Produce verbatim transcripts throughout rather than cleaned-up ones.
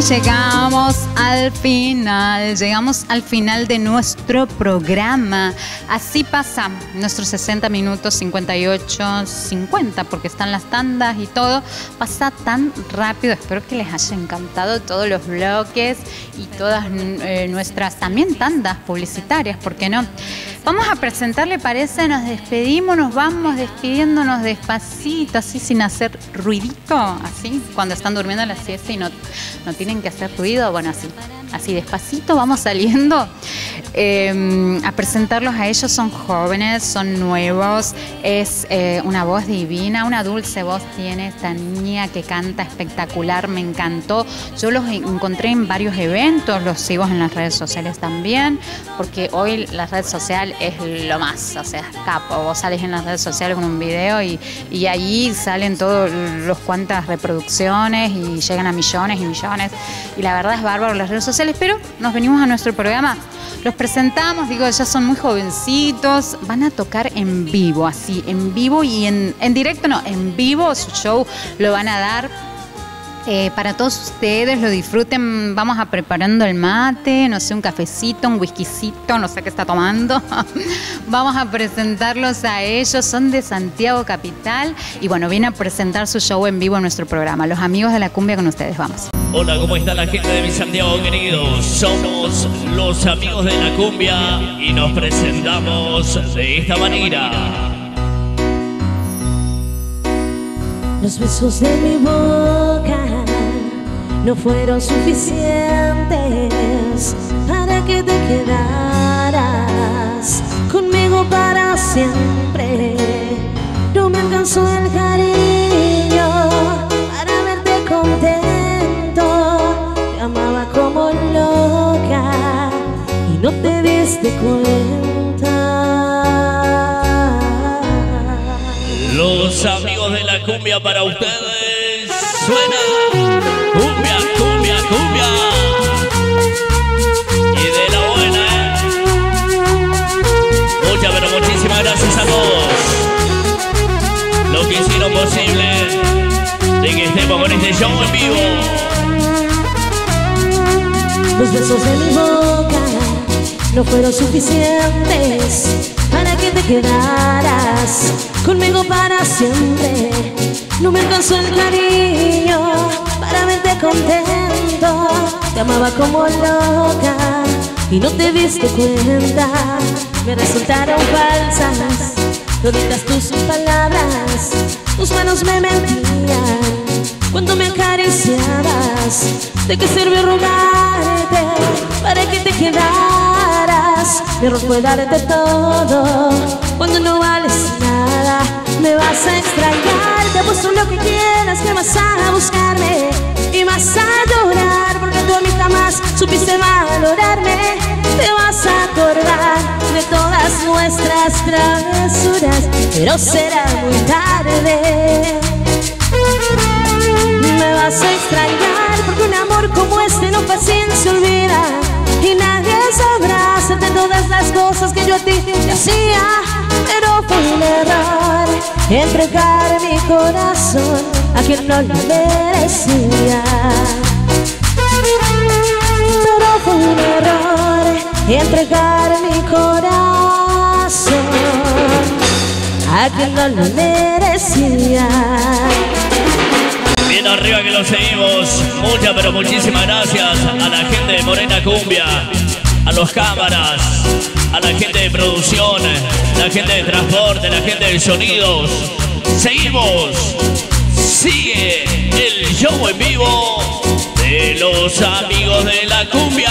llegamos al final, llegamos al final de nuestro programa. Así pasa nuestros sesenta minutos, cincuenta y ocho, cincuenta, porque están las tandas y todo. Pasa tan rápido. Espero que les haya encantado todos los bloques y todas eh, nuestras también tandas publicitarias, ¿por qué no? Vamos a presentar, ¿le parece? Nos despedimos, nos vamos despidiéndonos despacito, así sin hacer ruidito, así, cuando están durmiendo la siesta y no, no tienen que hacer ruido. Bueno, así, así despacito vamos saliendo eh, a presentarlos a ellos. Son jóvenes, son nuevos, es eh, una voz divina, una dulce voz tiene esta niña que canta espectacular, me encantó. Yo los encontré en varios eventos, los sigo en las redes sociales también, porque hoy la red social es lo más, o sea, capo. Vos salís en las redes sociales con un video y, y ahí salen todos los cuantas reproducciones y llegan a millones y millones. Y la verdad es bárbaro las redes sociales, pero nos venimos a nuestro programa. Los presentamos, digo, ya son muy jovencitos, van a tocar en vivo, así, en vivo y en, en directo, no, en vivo su show lo van a dar. Eh, para todos ustedes, lo disfruten. Vamos a preparando el mate, no sé, un cafecito, un whiskycito, no sé qué está tomando. Vamos a presentarlos a ellos, son de Santiago Capital y bueno, vienen a presentar su show en vivo en nuestro programa. Los amigos de la cumbia con ustedes, vamos. Hola, ¿cómo está la gente de mi Santiago queridos? Somos los amigos de la cumbia y nos presentamos de esta manera. Los besos de mi boca no fueron suficientes para que te quedaras conmigo para siempre. No me alcanzó el cariño para verte contento. Te amaba como loca y no te diste cuenta. Los amigos de la cumbia para ustedes. Suena cumbia, cumbia, cumbia. Y de la buena, ¿eh? Muchas, pero muchísimas gracias a todos los que hicieron posible de que estemos con este show en vivo. Los besos de mi boca no fueron suficientes para que te quedaras conmigo para siempre. No me alcanzó el cariño para verte contento. Te amaba como loca y no te diste cuenta. Me resultaron falsas toditas tus palabras. Tus manos me mentían cuando me acariciabas. ¿De qué sirve rogarte para que te quedaras? Mi error fue darte todo cuando no vales nada. Me vas a extrañar, te apuesto lo que quieras, que vas a buscarme y vas a llorar porque tú a mí jamás supiste valorarme. Te vas a acordar de todas nuestras travesuras, pero será muy tarde. Me vas a extrañar porque un amor como este no fácil se olvida y nadie sabrá hacerte todas las cosas que yo a ti te hacía. Pero fue un error entregar mi corazón a quien no lo merecía. Pero fue un error entregar mi corazón a quien no lo merecía. Bien arriba que lo seguimos. Muchas, pero muchísimas gracias a la gente de Morena Cumbia, a los cámaras, a la gente de producción, la gente de transporte, la gente de sonidos. Seguimos. Sigue el show en vivo de los amigos de la cumbia.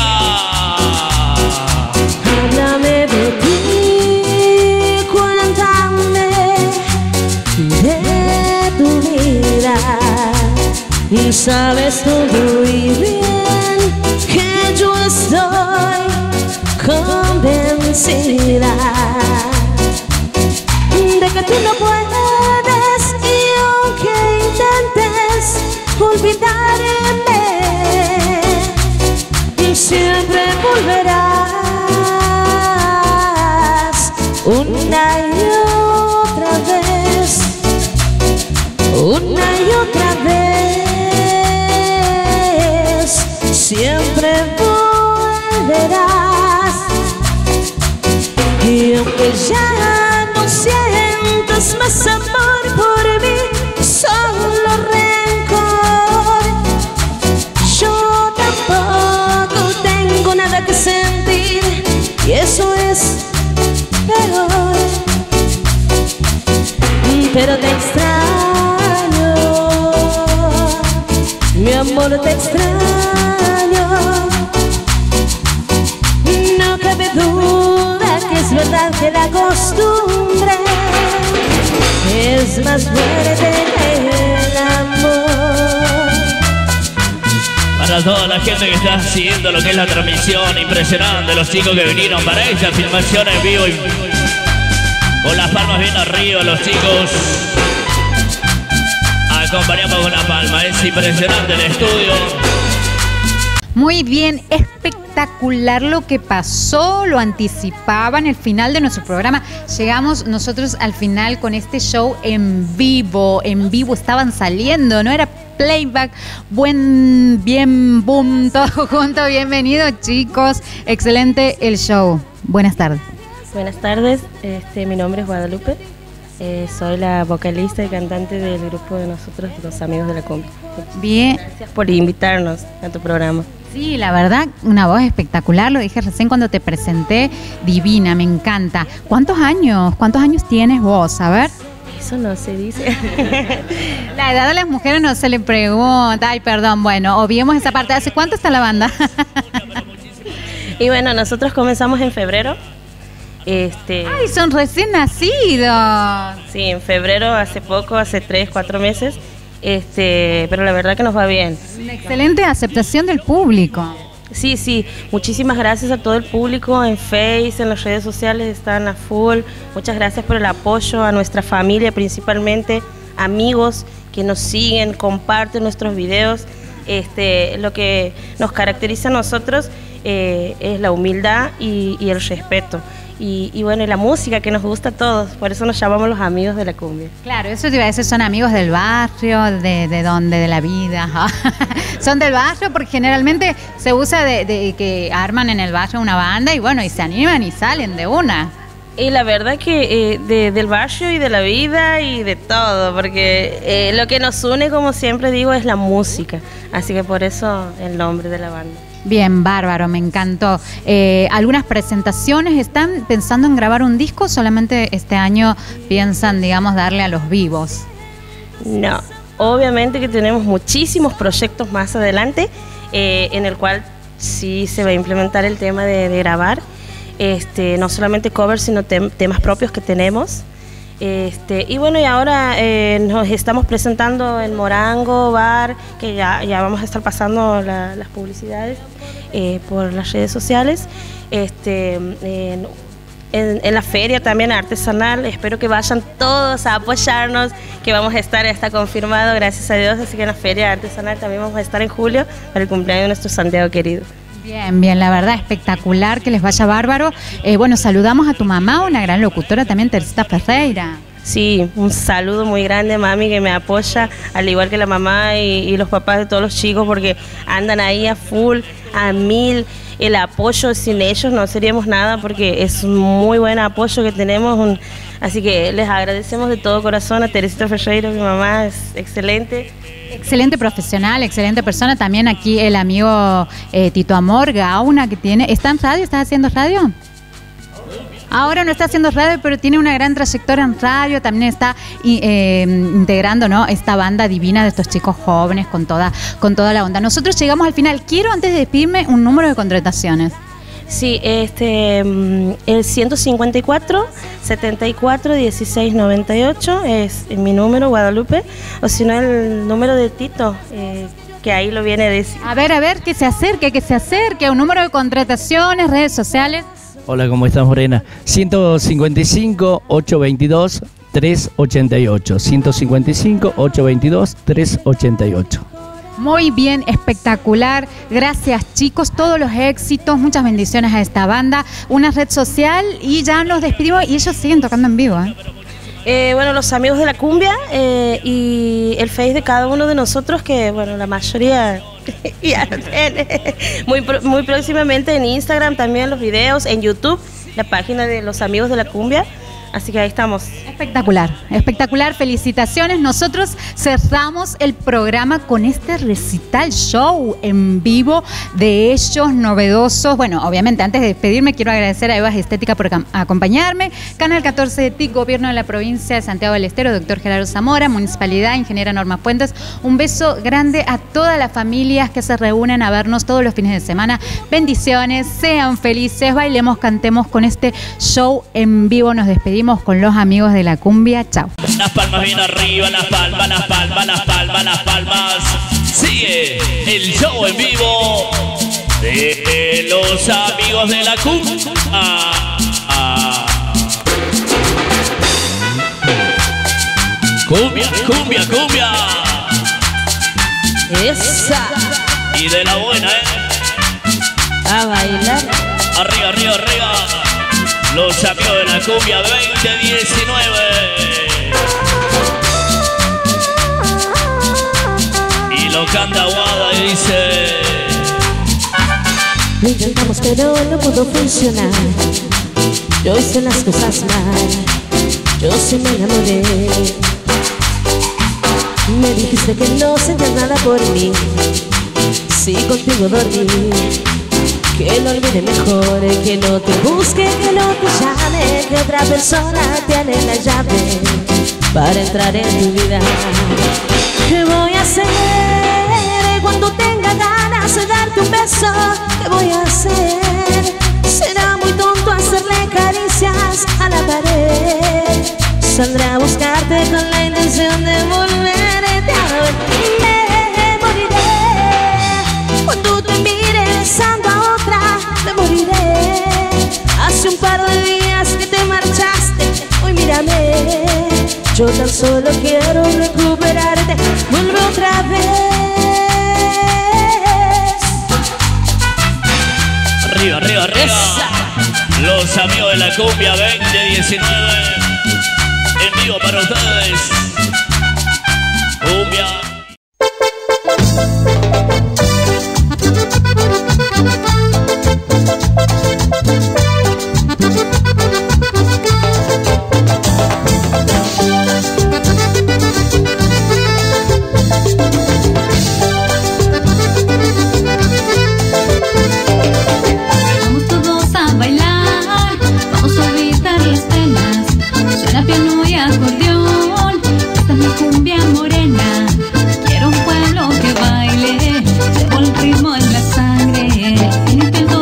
Háblame de ti, cuéntame de tu vida. Y sabes tú muy bien que yo estoy convencida de que tú no puedes, y aunque intentes olvidarme, siempre volverás una y otra vez, una y otra vez. Y aunque ya no sientas más amor por mí, solo rencor, yo tampoco tengo nada que sentir, y eso es peor. Pero te extraño, mi amor, te extraño. No cabe duda que es verdad que la costumbre es más fuerte que el amor. Para toda la gente que está siguiendo lo que es la transmisión, impresionante los chicos que vinieron para esta filmación en vivo y con las palmas bien arriba los chicos. Acompañamos con la palma, es impresionante el estudio. Muy bien, espectacular lo que pasó, lo anticipaban, el final de nuestro programa. Llegamos nosotros al final con este show en vivo, en vivo estaban saliendo, no era playback, buen, bien, boom, todo junto, bienvenidos chicos, excelente el show, buenas tardes. Buenas tardes, este, mi nombre es Guadalupe, eh, soy la vocalista y cantante del grupo de nosotros, los Amigos de la Cumbia. Bien. Gracias por invitarnos a tu programa. Sí, la verdad, una voz espectacular, lo dije recién cuando te presenté, divina, me encanta. ¿Cuántos años, cuántos años tienes vos? A ver. Eso no se dice. La edad de las mujeres no se le pregunta, ay, perdón, bueno, obviemos esa parte. ¿Hace cuánto está la banda? Y bueno, nosotros comenzamos en febrero. Este, ¡Ay, son recién nacidos! Sí, en febrero, hace poco, hace tres, cuatro meses, este, pero la verdad que nos va bien. Una excelente aceptación del público. Sí, sí, muchísimas gracias a todo el público en Face, en las redes sociales, están a full. Muchas gracias por el apoyo, a nuestra familia principalmente, amigos que nos siguen, comparten nuestros videos. Este, lo que nos caracteriza a nosotros eh, es la humildad y, y el respeto. Y, y bueno, y la música que nos gusta a todos, por eso nos llamamos los Amigos de la Cumbia. Claro, eso te iba a decir, son amigos del barrio, de, de dónde, de la vida. Son del barrio porque generalmente se usa de, de que arman en el barrio una banda y bueno, y se animan y salen de una. Y la verdad que eh, de, del barrio y de la vida y de todo, porque eh, lo que nos une, como siempre digo, es la música. Así que por eso el nombre de la banda. Bien, bárbaro, me encantó. Eh, ¿Algunas presentaciones? ¿Están pensando en grabar un disco o solamente este año piensan, digamos, darle a los vivos? No, obviamente que tenemos muchísimos proyectos más adelante, eh, en el cual sí se va a implementar el tema de, de grabar. Este, no solamente covers, sino tem temas propios que tenemos. Este, y bueno, y ahora eh, nos estamos presentando en Morango Bar, que ya, ya vamos a estar pasando la, las publicidades eh, por las redes sociales. Este, en, en, en la feria también artesanal, espero que vayan todos a apoyarnos, que vamos a estar, ya está confirmado, gracias a Dios, así que en la feria artesanal también vamos a estar en julio para el cumpleaños de nuestro Santiago querido. Bien, bien, la verdad espectacular, que les vaya bárbaro. Eh, bueno, saludamos a tu mamá, una gran locutora también, Teresita Ferreira. Sí, un saludo muy grande, mami, que me apoya, al igual que la mamá y, y los papás de todos los chicos, porque andan ahí a full, a mil. El apoyo, sin ellos no seríamos nada, porque es un muy buen apoyo que tenemos. Un, así que les agradecemos de todo corazón a Teresita Ferreira, mi mamá es excelente. Excelente profesional, excelente persona. También aquí el amigo eh, Tito Amor, Gauna, que tiene... ¿Está en radio? ¿Estás haciendo radio? Ahora no está haciendo radio, pero tiene una gran trayectoria en radio. También está eh, integrando, ¿no?, esta banda divina de estos chicos jóvenes con toda, con toda la onda. Nosotros llegamos al final. Quiero, antes de despedirme, un número de contrataciones. Sí, este, el ciento cincuenta y cuatro, setenta y cuatro, dieciséis, noventa y ocho es mi número, Guadalupe, o si no el número de Tito, eh, que ahí lo viene a decir. A ver, a ver, que se acerque, que se acerque, un número de contrataciones, redes sociales. Hola, ¿cómo estás, Morena? ciento cincuenta y cinco, ochocientos veintidós, trescientos ochenta y ocho. ciento cincuenta y cinco, ochocientos veintidós, trescientos ochenta y ocho. Muy bien, espectacular. Gracias, chicos, todos los éxitos, muchas bendiciones a esta banda. Una red social y ya nos despedimos y ellos siguen tocando en vivo, ¿eh? Eh, bueno, los Amigos de la Cumbia eh, y el Face de cada uno de nosotros, que bueno, la mayoría ya lo tiene. Muy, muy próximamente en Instagram también los videos, en YouTube la página de los amigos de la cumbia. Así que ahí estamos. Espectacular, espectacular, felicitaciones. Nosotros cerramos el programa con este recital show en vivo de ellos, novedosos. Bueno, obviamente antes de despedirme quiero agradecer a Evas Estética por acompañarme. Canal catorce de T I C, Gobierno de la Provincia de Santiago del Estero, doctor Gerardo Zamora, Municipalidad, Ingeniera Norma Fuentes. Un beso grande a todas las familias que se reúnen a vernos todos los fines de semana. Bendiciones, sean felices, bailemos, cantemos con este show en vivo. Nos despedimos con los amigos de la cumbia. Chao. Las palmas bien arriba, las palmas, las palmas, las palmas, las palmas. Sigue el show en vivo de los amigos de la cumbia. Ah, ah. Cumbia, cumbia, cumbia. Esa. Y de la buena, ¿eh? A bailar. Arriba, arriba, arriba. Los amigos de la cumbia veinte diecinueve. Y lo canta Guada y dice: lo intentamos pero no pudo funcionar. Yo hice las cosas mal, yo sí me enamoré. Me dijiste que no sentías nada por mí, sí contigo dormí. Que lo olvide mejor, que no te busque, que no te llame, que otra persona tiene la llave para entrar en tu vida. ¿Qué voy a hacer cuando tenga ganas de darte un beso? ¿Qué voy a hacer? Será muy tonto hacerle caricias a la pared. Saldré a buscarte con la intención de volverte a ver. Me moriré cuando te mire besando a otra. Me moriré. Hace un par de días que te marchaste, hoy mírame. Yo tan solo quiero recuperarte. Vuelve otra vez. arriba, arriba, arriba. Esa. Los amigos de la cumbia veinte diecinueve. En vivo para ustedes. Cumbia.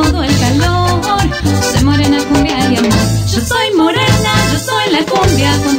Yo soy morena, yo soy la cumbia.